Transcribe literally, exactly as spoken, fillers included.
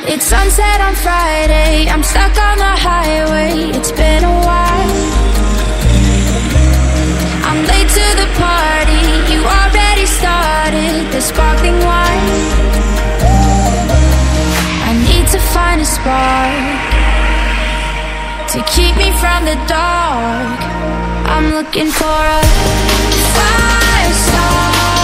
It's sunset on Friday, I'm stuck on the highway. It's been a while. I'm late to the party, you already started the sparkling wine. I need to find a spark to keep me from the dark. I'm looking for a fire star.